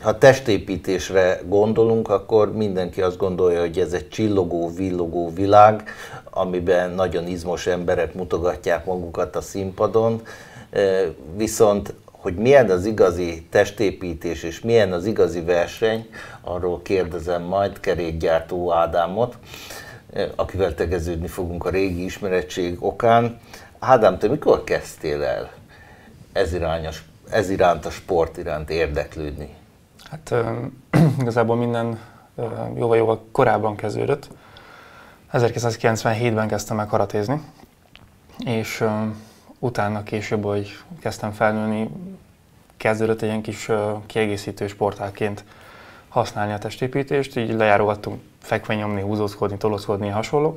Ha testépítésre gondolunk, akkor mindenki azt gondolja, hogy ez egy csillogó, villogó világ, amiben nagyon izmos emberek mutogatják magukat a színpadon, viszont hogy milyen az igazi testépítés és milyen az igazi verseny, arról kérdezem majd kerékgyártó Ádámot, akivel tegeződni fogunk a régi ismerettség okán. Ádám, te mikor kezdtél el ez iránt a sport iránt érdeklődni? Hát igazából minden jóval korábban kezdődött. 1997-ben kezdtem el karatézni, és utána később, hogy kezdtem felnőni, kezdődött egy ilyen kis kiegészítő sportágként használni a testépítést, így lejárogattunk fekvenyomni, húzózkodni, tolózkodni, hasonlók.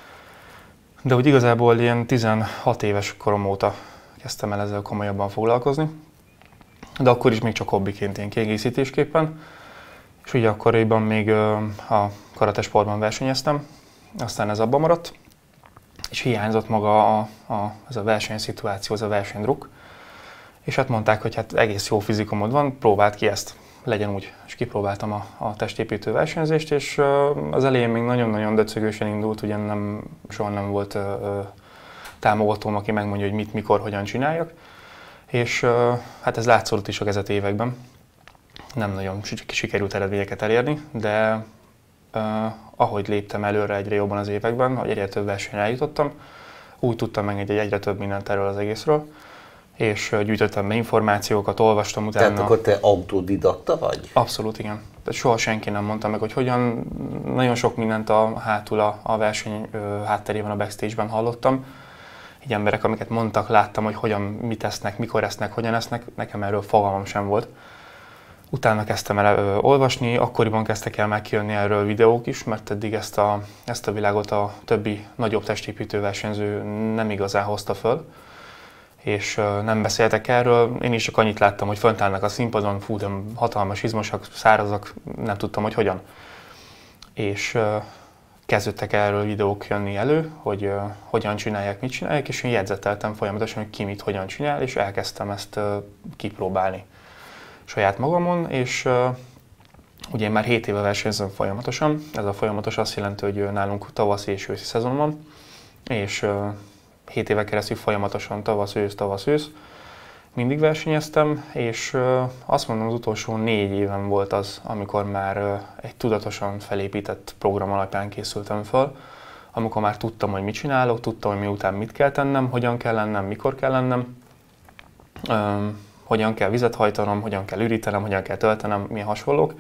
De úgy igazából ilyen 16 éves korom óta kezdtem el ezzel komolyabban foglalkozni. De akkor is még csak hobbiként, ilyen kiegészítésképpen. És ugye akkoriban még a karatesportban versenyeztem, aztán ez abba maradt. És hiányzott maga ez a versenyszituáció, ez a versenydruk. És hát mondták, hogy hát egész jó fizikumod van, próbáld ki ezt, legyen úgy. És kipróbáltam a testépítő versenyzést, és az elején még nagyon-nagyon döcögősen indult, ugye soha nem volt támogatóm, aki megmondja, hogy mit, mikor, hogyan csináljak. És hát ez látszódott is a kezet években. Nem nagyon sikerült eredményeket elérni, de ahogy léptem előre egyre jobban az években, hogy egyre több versenyre eljutottam, úgy tudtam meg egyre több mindent erről az egészről, és gyűjtöttem be információkat, olvastam utána. Tehát akkor te autodidakta vagy? Abszolút, igen. Tehát soha senki nem mondta meg, hogy hogyan, nagyon sok mindent hátul a verseny hátterében, a backstage-ben hallottam. Így emberek, amiket mondtak, láttam, hogy hogyan, mit esznek, mikor esznek, hogyan esznek, nekem erről fogalmam sem volt. Utána kezdtem el olvasni, akkoriban kezdtek el megkijönni erről videók is, mert eddig ezt a világot a többi nagyobb testépítő versenyző nem igazán hozta föl, és nem beszéltek erről. Én is csak annyit láttam, hogy fönt állnak a színpadon, fú, de hatalmas, izmosak, szárazak, nem tudtam, hogy hogyan. És kezdődtek erről videók jönni elő, hogy hogyan csinálják, mit csinálják, és én jegyzeteltem folyamatosan, hogy ki mit, hogyan csinál, és elkezdtem ezt kipróbálni saját magamon, és ugye én már 7 éve versenyzem folyamatosan. Ez a folyamatos azt jelenti, hogy nálunk tavaszi és őszi szezon van, és 7 éve keresztül folyamatosan tavasz-ősz mindig versenyeztem, és azt mondom, az utolsó 4 éven volt az, amikor már egy tudatosan felépített program alapján készültem föl, amikor már tudtam, hogy mit csinálok, tudtam, hogy miután mit kell tennem, hogyan kell lennem, mikor kell lennem, hogyan kell vizet hajtanom, hogyan kell ürítenem, hogyan kell töltenem, milyen hasonlók.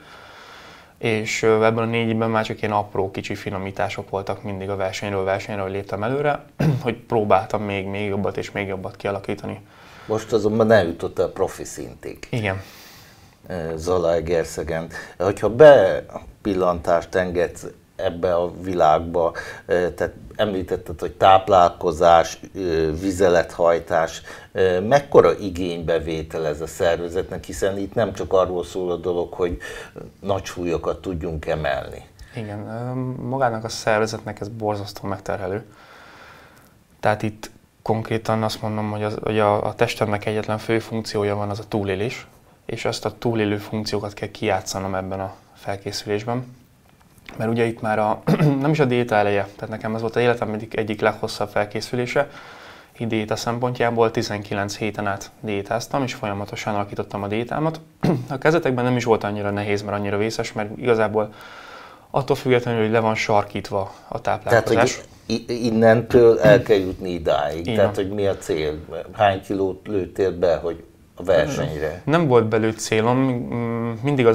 És ebben a 4 évben már csak ilyen apró kicsi finomítások voltak mindig a versenyről léptem előre, hogy próbáltam még jobbat és még jobbat kialakítani. Most azonban eljutottál profi szintig. Igen. Zalaegerszegen. Hogyha bepillantást engedsz ebbe a világba, tehát említetted, hogy táplálkozás, vizelethajtás, mekkora igénybevétel ez a szervezetnek, hiszen itt nem csak arról szól a dolog, hogy nagy súlyokat tudjunk emelni. Igen, magának a szervezetnek ez borzasztó megterhelő. Tehát itt konkrétan azt mondom, hogy a testemnek egyetlen fő funkciója van, az a túlélés, és ezt a túlélő funkciókat kell kijátszanom ebben a felkészülésben. Mert ugye itt már nem is a diéta eleje, tehát nekem ez volt az életem egyik leghosszabb felkészülése. Így diéta szempontjából 19 héten át diétáztam, és folyamatosan alakítottam a diétámat. A kezdetekben nem is volt annyira nehéz, mert annyira vészes, mert igazából attól függetlenül, hogy le van sarkítva a táplálkozás. Tehát, hogy innentől el kell jutni idáig. Igen. Tehát, hogy mi a cél? Hány kilót lőttél be, hogy a versenyre? Nem volt belőtt célom, mindig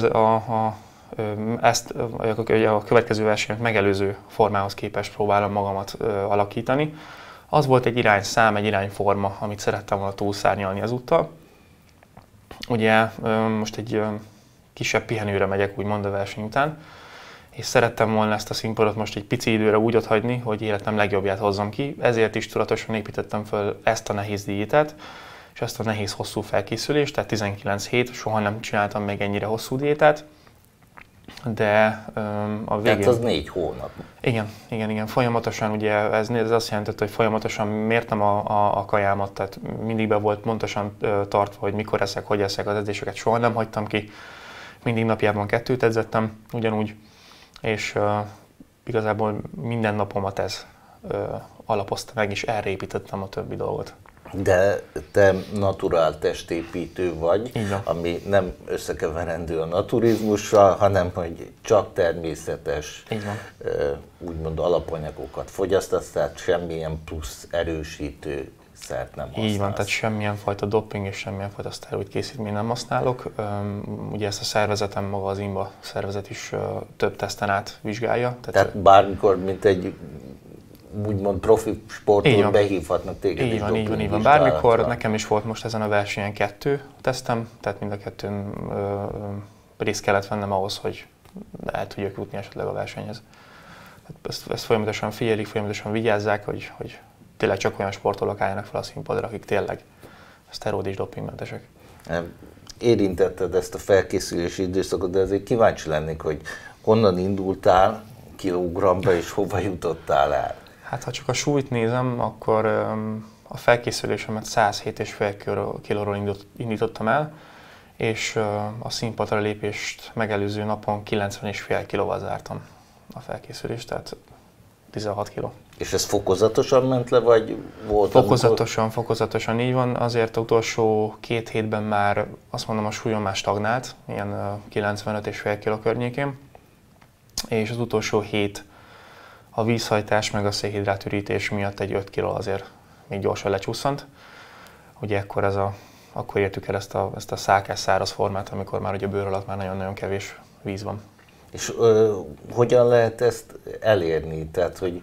ezt a következő versenyt megelőző formához képest próbálom magamat alakítani. Az volt egy irányszám, egy irányforma, amit szerettem volna túlszárnyalni ezúttal. Ugye most egy kisebb pihenőre megyek, úgymond a verseny után, és szerettem volna ezt a színpadot most egy pici időre úgy otthagyni, hogy életem legjobbját hozzam ki. Ezért is tudatosan építettem föl ezt a nehéz diétát, és ezt a nehéz hosszú felkészülést, tehát 19 hét, soha nem csináltam még ennyire hosszú diétát. De a végén... Tehát az 4 hónap. Igen. Folyamatosan ugye ez azt jelentette, hogy folyamatosan mértem a kajámat, tehát mindig be volt pontosan tartva, hogy mikor eszek, hogy eszek, az edzéseket soha nem hagytam ki. mindig napjában 2 edzettem ugyanúgy, és igazából minden napomat ez alapozta meg, és erre építettem a többi dolgot. De te naturál testépítő vagy, Igen. ami nem összekeverendő a naturizmussal, hanem hogy csak természetes, úgymond alapanyagokat fogyasztasz, tehát semmilyen plusz erősítő szert nem használsz. Így van, tehát semmilyen fajta doping és semmilyen fajta szteroid készítményt nem használok. Ugye ezt a szervezetem, maga az INBA szervezet is több teszten át vizsgálja. Tehát bármikor, mint egy úgymond profi sportoló behívhatnak téged is doping így van. Bármikor, nekem is volt most ezen a versenyen 2 tesztem, tehát mind a 2 részt kellett vennem ahhoz, hogy el tudjak jutni esetleg a versenyhez. Ezt folyamatosan figyelik, folyamatosan vigyázzák, hogy tényleg csak olyan sportolók álljanak fel a színpadra, akik tényleg szteroid és dopingmentesek. Érintetted ezt a felkészülési időszakot, de azért kíváncsi lennék, hogy honnan indultál kilogramba és hova jutottál el? Hát ha csak a súlyt nézem, akkor a felkészülésemet 107,5 kilóról indítottam el, és a színpadra lépést megelőző napon 90,5 kilóval zártam a felkészülést, tehát 16 kiló. És ez fokozatosan ment le, vagy volt? Fokozatosan így van. Azért az utolsó 2 hétben már azt mondom, a súlyom már stagnált, ilyen 95,5 kiló környékén. És az utolsó 7 a vízhajtás meg a szénhidrátürítés miatt egy 5 kiló azért még gyorsan lecsúszant. Ugye akkor értük el ezt a szálkás száraz formát, amikor már ugye a bőr alatt már nagyon-nagyon kevés víz van. És hogyan lehet ezt elérni, tehát hogy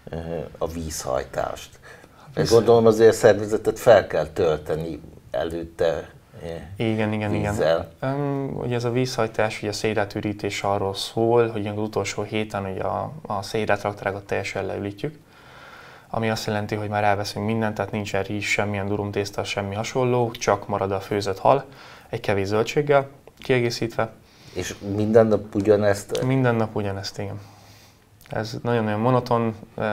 a vízhajtást? Gondolom azért a szervezetet fel kell tölteni előtte igen. vízzel. Ugye ez a vízhajtás, ugye a szénhidrátürítés arról szól, hogy az utolsó héten ugye a szénhidrátraktárakat teljesen leülítjük, ami azt jelenti, hogy már elveszünk mindent, tehát nincsen rizs, semmilyen durumtészta, semmi hasonló, csak marad a főzött hal, egy kevés zöldséggel kiegészítve. És minden nap ugyanezt? Minden nap ugyanezt, igen. Ez nagyon-nagyon monoton.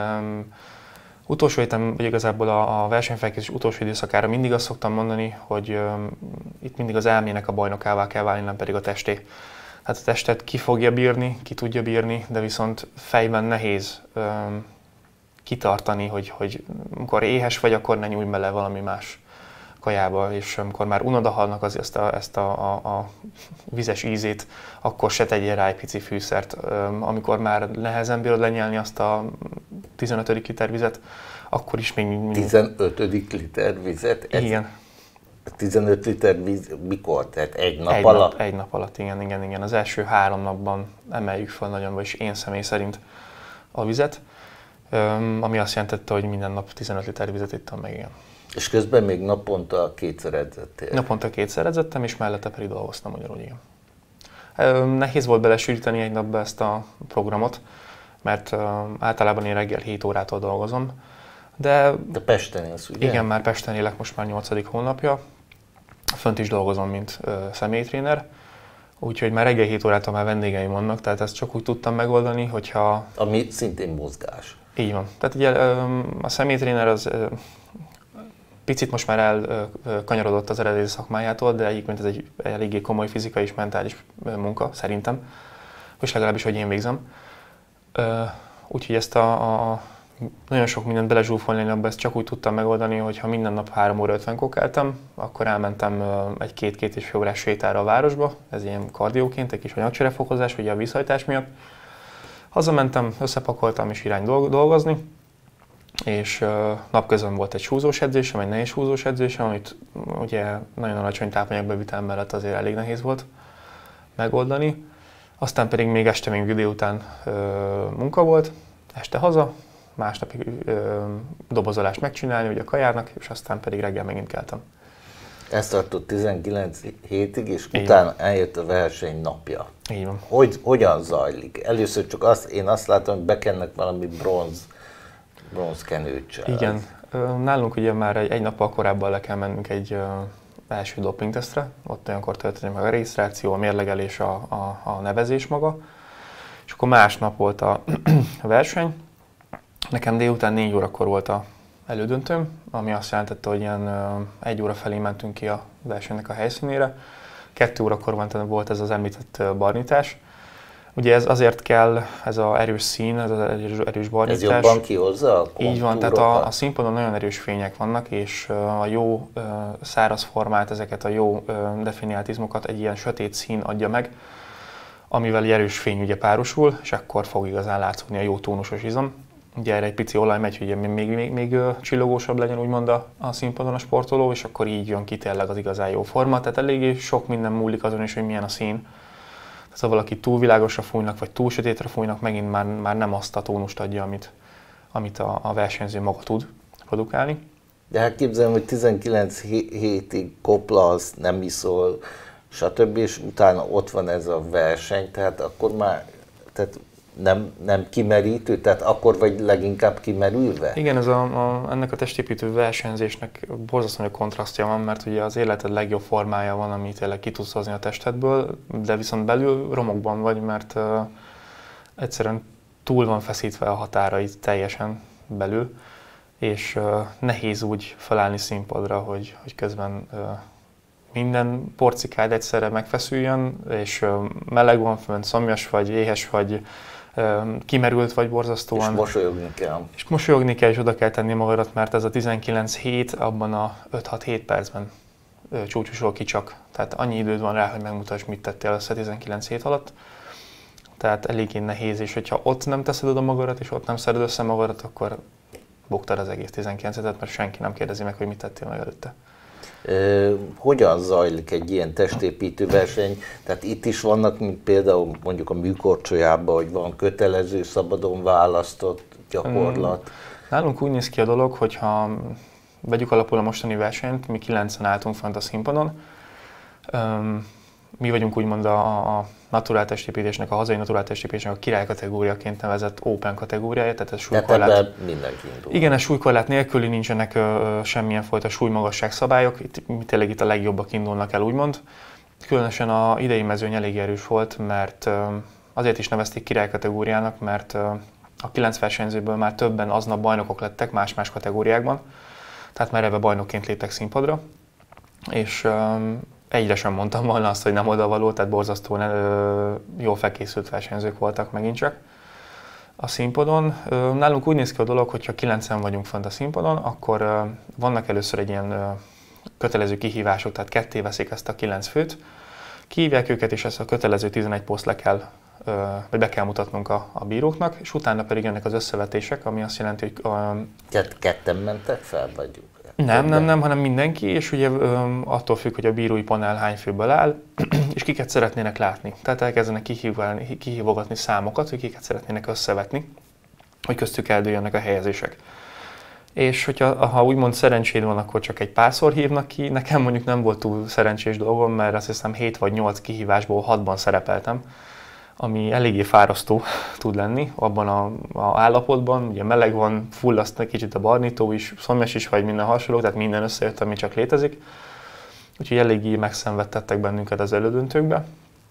Utolsó héten, vagy igazából a versenyfelkészülés utolsó időszakára mindig azt szoktam mondani, hogy itt mindig az elmének a bajnokává kell válni, nem pedig a testé. Hát a testet ki fogja bírni, ki tudja bírni, de viszont fejben nehéz kitartani, hogy amikor éhes vagy, akkor ne nyújj bele valami más kajába, és amikor már unod a halnak ezt a vizes ízét, akkor se tegyél rá egy pici fűszert. Amikor már nehezen bírod lenyelni azt a 15. liter vizet, akkor is még... 15. liter vizet? Igen. 15 liter víz mikor? Tehát egy nap alatt? Egy nap alatt, igen. Az első 3 napban emeljük fel nagyon, vagyis én személy szerint a vizet, ami azt jelentette, hogy minden nap 15 liter vizet ittam meg, igen. És közben még naponta 2-szer edzettél? Naponta 2-szer edzettem, és mellette pedig dolgoztam ugyanúgy, igen. Nehéz volt belesűríteni egy napba ezt a programot, mert általában én reggel 7 órától dolgozom. De Pesten élsz, ugye? Igen, már Pesten élek most már 8. hónapja. Fönt is dolgozom, mint személytréner. Úgyhogy már reggel 7 órától már vendégeim vannak, tehát ezt csak úgy tudtam megoldani, hogyha... Ami szintén mozgás. Így van. Tehát ugye a személytréner az picit most már elkanyarodott az eredeti szakmájától, de egyébként ez egy eléggé komoly fizikai és mentális munka, szerintem. És legalábbis, hogy én végzem. Úgyhogy ezt nagyon sok mindent belezsúfolni abba, ezt csak úgy tudtam megoldani, hogy ha minden nap 3 óra 50 kokáltam, akkor elmentem egy 2-2,5 órás sétára a városba, ez ilyen kardióként, egy kis anyagcserefokozás, ugye a vízhajtás miatt. Hazamentem, összepakoltam és irány dolgozni, és napközben volt egy súlyzós edzésem, egy nehéz súlyzós edzésem, amit ugye nagyon alacsony tápanyagbevitel mellett azért elég nehéz volt megoldani. Aztán pedig még este, még délután munka volt, este haza, másnapig dobozolást megcsinálni ugye a kajának, és aztán pedig reggel megint keltem. Ezt tartott 19 hétig, és utána eljött a verseny napja. Így van. Hogyan zajlik? Először csak én azt látom, hogy bekennek valami bronzkenőcsel. Igen. Nálunk ugye már egy nappal korábban le kell mennünk egy első dopingtesztre, ott olyankor történik meg a regisztráció, a mérlegelés, a nevezés maga, és akkor másnap volt a verseny. Nekem délután 4 órakor volt a elődöntőm, ami azt jelentette, hogy ilyen 1 óra felé mentünk ki a versenynek a helyszínére. 2 órakor volt ez az említett barnítás. Ugye ez azért kell, ez az erős szín, ez az erős barnítás. Ez jobban kihozza a Így van, tehát a színpadon nagyon erős fények vannak, és a jó száraz formát, ezeket a jó definiált izmokat egy ilyen sötét szín adja meg, amivel erős fény ugye párosul, és akkor fog igazán látszódni a jó tónusos izom. Ugye erre egy pici olaj megy, hogy még csillogósabb legyen úgymond a színpadon a sportoló, és akkor így jön ki tényleg az igazán jó forma. Tehát eléggé sok minden múlik azon is, hogy milyen a szín. Tehát ha valaki túl világosra fújnak, vagy túl sötétre fújnak, megint már nem azt a tónust adja, amit a versenyző maga tud produkálni. De hát képzelem, hogy 19 hétig koplalsz, nem iszol, stb. És utána ott van ez a verseny, tehát akkor már nem kimerítő, tehát akkor vagy leginkább kimerülve? Igen, ennek a testépítő versenyzésnek borzasztó nagy kontrasztja van, mert ugye az életed legjobb formája van, amit tényleg ki tudsz hozni a testedből, de viszont belül romokban vagy, mert egyszerűen túl van feszítve a határaid teljesen belül, és nehéz úgy felállni színpadra, hogy közben minden porcikád egyszerre megfeszüljön, és meleg van fönt, szomjas vagy, éhes vagy, kimerült vagy borzasztóan. És mosolyogni kell. És mosolyogni kell, és oda kell tenni magadat, mert ez a 19 hét abban a 5-6-7 percben csúcsosul ki csak. Tehát annyi időd van rá, hogy megmutass, mit tettél össze 19 hét alatt. Tehát eléggé nehéz, és hogyha ott nem teszed oda magadat, és ott nem szeded össze magadat, akkor buktad az egész 19 hetet, mert senki nem kérdezi meg, hogy mit tettél meg előtte. Hogyan zajlik egy ilyen testépítő verseny? Tehát itt is vannak, mint például mondjuk a műkorcsolyában, hogy van kötelező, szabadon választott gyakorlat. Nálunk úgy néz ki a dolog, hogyha vegyük alapul a mostani versenyt, mi 9-en álltunk fent a színpadon. Mi vagyunk úgymond a naturál testépítésnek, a hazai naturál testépítésnek a király kategóriaként nevezett Open kategóriája, tehát ez súlykorlát. Tehát mindenki indul. Igen, ez súlykorlát nélküli nincsenek semmilyen fajta súlymagasság szabályok, tényleg itt a legjobbak indulnak el úgymond. Különösen a idei mezőny elég erős volt, mert azért is nevezték király kategóriának, mert a 9 versenyzőből már többen aznap bajnokok lettek más-más kategóriákban, tehát már ebbe bajnokként léptek színpadra, és egyre sem mondtam volna azt, hogy nem odavaló, tehát borzasztóan jól felkészült versenyzők voltak megint csak a színpadon. Nálunk úgy néz ki a dolog, hogy ha 9-en vagyunk fent a színpadon, akkor vannak először egy ilyen kötelező kihívások, tehát ketté veszik ezt a 9 főt, kihívják őket, és ezt a kötelező 11 poszt vagy be kell mutatnunk a bíróknak, és utána pedig jönnek az összevetések, ami azt jelenti, hogy... Tehát ketten mentek fel, vagy? Nem, hanem mindenki, és ugye attól függ, hogy a bírói panel hány főből áll, és kiket szeretnének látni. Tehát elkezdenek kihívogatni számokat, hogy kiket szeretnének összevetni, hogy köztük eldőjönnek a helyezések. És ha úgymond szerencséd van, akkor csak egy párszor hívnak ki. Nekem mondjuk nem volt túl szerencsés dolgom, mert azt hiszem 7 vagy 8 kihívásból 6-ban szerepeltem, ami eléggé fárasztó tud lenni abban az állapotban. Ugye meleg van, fullaszt egy kicsit a barnító is, szomjas is vagy minden hasonló, tehát minden összejött, ami csak létezik. Úgyhogy eléggé megszenvedtettek bennünket az elődöntőkbe.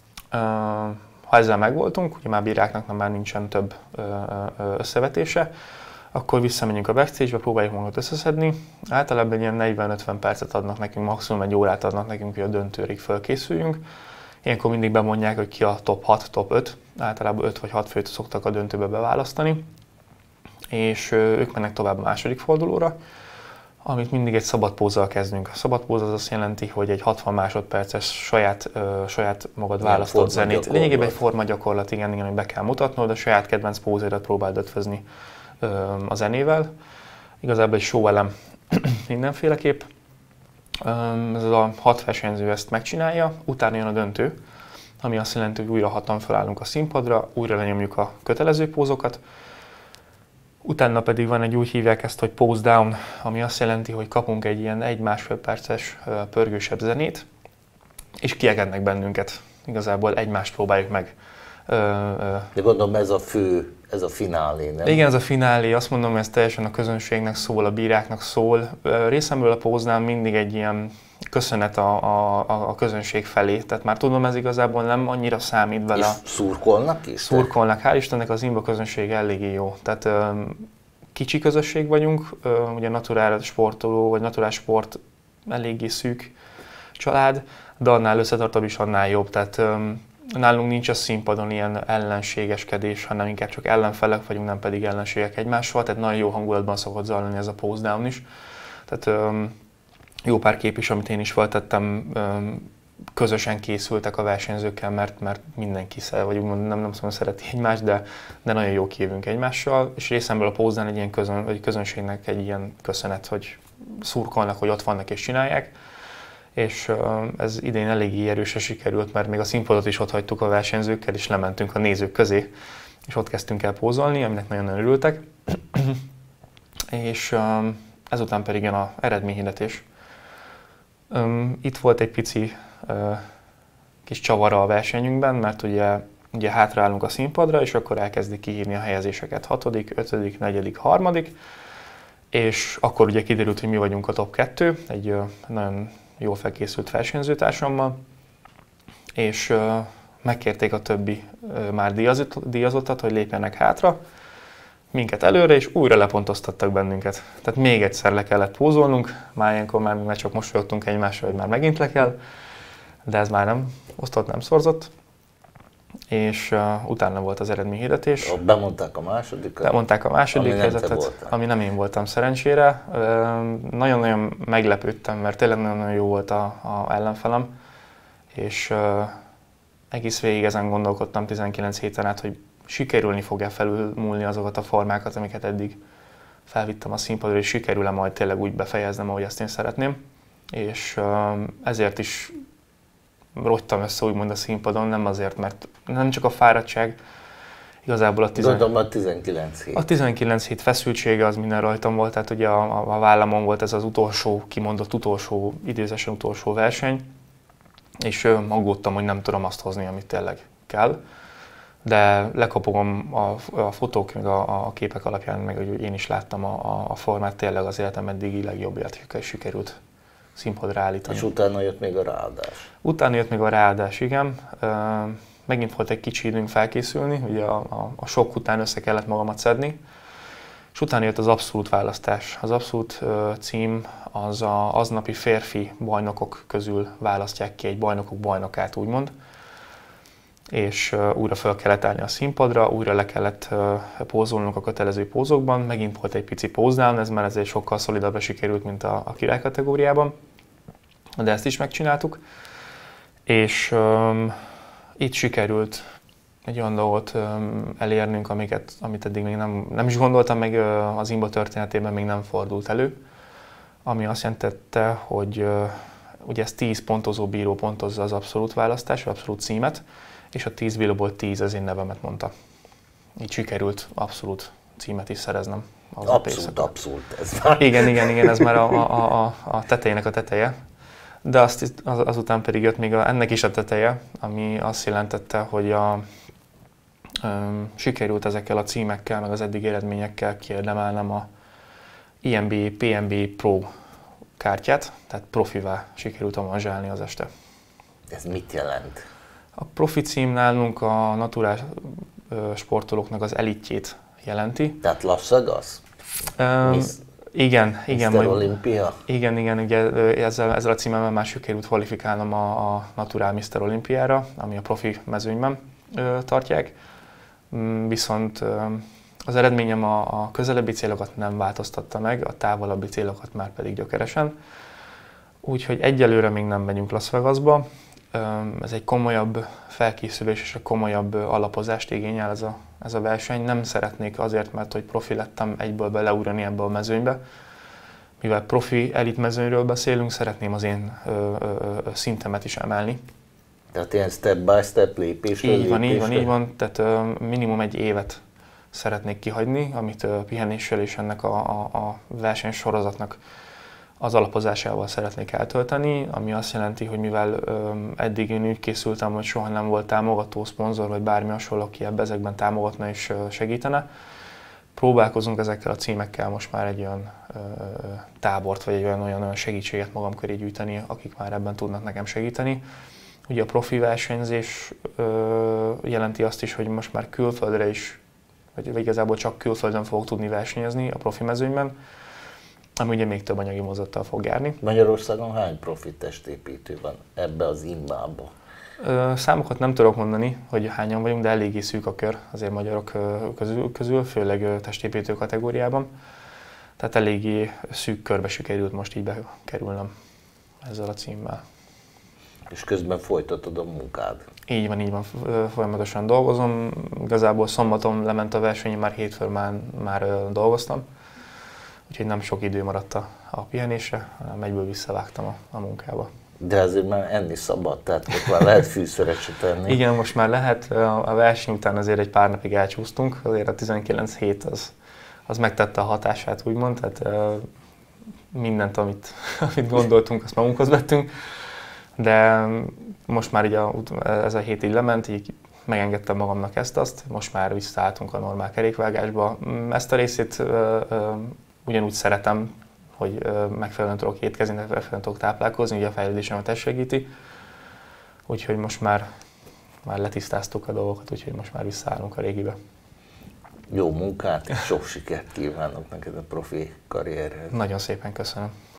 Ha ezzel megvoltunk, ugye már bíráknak már nincsen több összevetése, akkor visszamegyünk a backstage-be, próbáljuk magunkat összeszedni. Általában ilyen 40-50 percet adnak nekünk, maximum egy órát adnak nekünk, hogy a döntőrig fölkészüljünk. Ilyenkor mindig bemondják, hogy ki a top 6, top 5. Általában 5 vagy 6 főt szoktak a döntőbe beválasztani. És ők mennek tovább a második fordulóra, amit mindig egy szabad pózzal kezdünk. A szabad póz az azt jelenti, hogy egy 60 másodperces saját magad választott zenét. Lényegében egy formagyakorlat, igen, hogy be kell mutatnod, a saját kedvenc pózédat próbáld ötvözni a zenével. Igazából egy show elem mindenféleképp. Ez a 6 versenyző ezt megcsinálja, utána jön a döntő, ami azt jelenti, hogy újra 6-an felállunk a színpadra, újra lenyomjuk a kötelező pózokat. Utána pedig van úgy hívják ezt, hogy pose down, ami azt jelenti, hogy kapunk egy ilyen 1-1,5 perces pörgősebb zenét, és kiengednek bennünket. Igazából egymást próbáljuk meg. De gondolom ez a finálé, nem? Igen, ez a finálé, azt mondom, hogy ez teljesen a közönségnek szól, a bíráknak szól. Részemről a póznál mindig egy ilyen köszönet a közönség felé, tehát már tudom, ez igazából nem annyira számít vele. És szurkolnak is? Szurkolnak, hál' Istennek az imba közönség eléggé jó. Tehát kicsi közösség vagyunk, ugye naturál sportoló, vagy naturál sport eléggé szűk család, de annál összetartóbb is, annál jobb. Tehát nálunk nincs a színpadon ilyen ellenségeskedés, hanem inkább csak ellenfelek vagyunk, nem pedig ellenségek egymással, tehát nagyon jó hangulatban szokott zajlani ez a pose down is. Tehát jó pár kép is, amit én is feltettem, közösen készültek a versenyzőkkel, mert mindenki vagy úgymond nem szóval szereti egymást, de nagyon jó kijövünk egymással, és részemről a pose down egy ilyen közönségnek egy ilyen köszönet, hogy szurkolnak, hogy ott vannak és csinálják. És ez idén eléggé erősen sikerült, mert még a színpadot is ott hagytuk a versenyzőkkel, és lementünk a nézők közé, és ott kezdtünk el pózolni, aminek nagyon örültek. És ezután pedig jön az eredményhirdetés. Itt volt egy pici kis csavara a versenyünkben, mert ugye hátraállunk a színpadra, és akkor elkezdik kiírni a helyezéseket 6., 5., 4., 3., és akkor ugye kiderült, hogy mi vagyunk a top 2, egy nagyon jól felkészült versenyzőtársammal, és megkérték a többi már díjazottat, hogy lépjenek hátra, minket előre, és újra lepontoztattak bennünket. Tehát még egyszer le kellett pózolnunk, már ilyenkor már csak mosolyogtunk egymásra, hogy már megint le kell, de ez már nem osztott, nem szorzott. És utána volt az eredményhirdetés. Bemondták a másodikat? Bemondták a második helyzetet, ami nem én voltam szerencsére. Nagyon-nagyon meglepődtem, mert tényleg nagyon jó volt a ellenfelem, és egész végig ezen gondolkodtam 19 héten át, hogy sikerülni fog-e felülmúlni azokat a formákat, amiket eddig felvittem a színpadra, és sikerül-e majd tényleg úgy befejeznem, ahogy ezt én szeretném. És ezért is rogytam össze úgymond a színpadon, nem azért, mert nem csak a fáradtság, igazából a 19 hét. A 19 hét feszültsége az minden rajtam volt, tehát ugye a vállamon volt ez az utolsó, kimondott utolsó, idézésen utolsó verseny, és aggódtam, hogy nem tudom azt hozni, amit tényleg kell. De lekapogom a fotók, meg a képek alapján, meg hogy én is láttam a formát, tényleg az életem eddigi legjobbját sikerült színpadra állítani. És utána jött még a ráadás. Utána jött még a ráadás, igen. Megint volt egy kicsi időnk felkészülni, ugye a sok után össze kellett magamat szedni. És utána jött az abszolút választás. Az abszolút cím az az aznapi férfi bajnokok közül választják ki egy bajnokok bajnokát, úgymond. És újra fel kellett állni a színpadra, újra le kellett pózolnunk a kötelező pózokban. Megint volt egy pici pose down, ez már ezért sokkal szolidabbra sikerült, mint a király kategóriában. De ezt is megcsináltuk. És itt sikerült egy olyan dolgot elérnünk, amit eddig még nem is gondoltam, meg az imba történetében még nem fordult elő. Ami azt jelentette, hogy ugye ez 10 pontozó bíró pontozza az abszolút választás, az abszolút címet, és a 10 bíróból 10 az én nevemet mondta. Így sikerült abszolút címet is szereznem. Abszolút, ez már. Igen, ez már a tetejének a teteje. De azután pedig jött még ennek is a teteje, ami azt jelentette, hogy sikerült ezekkel a címekkel, meg az eddig eredményekkel kiérdemelnem a INBA, PNBA Pro kártyát, tehát profivá sikerült avanzsálni az este. Ez mit jelent? A profi cím nálunk a naturál sportolóknak az elitjét jelenti. Tehát Las Vegas? Igen. Mr. Olympia? Igen, ugye ezzel a címmel már sikerült kvalifikálnom a Naturál Mr. Olympiára, ami a profi mezőnyben tartják. Viszont az eredményem a közelebbi célokat nem változtatta meg, a távolabbi célokat már pedig gyökeresen. Úgyhogy egyelőre még nem megyünk Las Vegasba. Ez egy komolyabb felkészülés és egy komolyabb alapozást igényel ez a verseny. Nem szeretnék azért, mert hogy profi lettem, egyből beleugrani ebbe a mezőnybe. Mivel profi elit mezőnyről beszélünk, szeretném az én szintemet is emelni. Tehát ilyen step by step, lépésről lépésre? Így van. Tehát minimum egy évet szeretnék kihagyni, amit pihenéssel és ennek a versenysorozatnak az alapozásával szeretnék eltölteni, ami azt jelenti, hogy mivel eddig én úgy készültem, hogy soha nem volt támogató, szponzor vagy bármi hasonló, aki ezekben támogatna és segítene, próbálkozunk ezekkel a címekkel most már egy olyan tábort, vagy egy olyan segítséget magam köré gyűjteni, akik már ebben tudnak nekem segíteni. Ugye a profi versenyzés jelenti azt is, hogy most már külföldre is, vagy igazából csak külföldön fogok tudni versenyezni a profi mezőnyben. ami ugye még több anyagi mozgattal fog járni. Magyarországon hány profi testépítő van ebbe az imbába? Számokat nem tudok mondani, hogy hányan vagyunk, de eléggé szűk a kör azért magyarok közül, főleg testépítő kategóriában. Tehát eléggé szűk körbe sikerült most így bekerülnem ezzel a címmel. És közben folytatod a munkád. Így van, folyamatosan dolgozom. Igazából szombaton lement a verseny, már hétfőn már dolgoztam. Úgyhogy nem sok idő maradt a pihenésre, hanem egyből visszavágtam a munkába. De azért már enni szabad, tehát ott már lehet fűszereset enni. Igen, most már lehet. A verseny után azért egy pár napig elcsúsztunk, azért a 19 hét az megtette a hatását, úgymond. Tehát mindent, amit gondoltunk, azt magunkhoz vettünk. De most már így ez a hét így lement, így megengedtem magamnak ezt-azt, most már visszaálltunk a normál kerékvágásba. Ezt a részét ugyanúgy szeretem, hogy megfelelően tudok étkezni, megfelelően tudok táplálkozni, ugye a fejlődésemet ez segíti. Úgyhogy most már letisztáztuk a dolgokat, úgyhogy most már visszaállunk a régibe. Jó munkát és sok sikert kívánok neked a profi karrierhez. Nagyon szépen köszönöm.